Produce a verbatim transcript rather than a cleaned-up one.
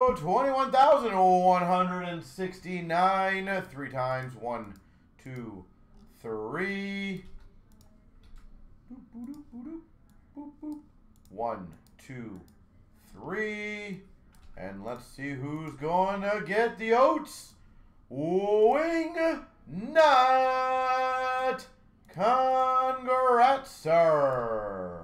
Oh, twenty-one thousand one hundred sixty-nine. Three times. One, two, three. Boop, boop, boop, boop, boop, boop. One, two, three. And let's see who's going to get the OATES. Wing Nut. Congrats, sir.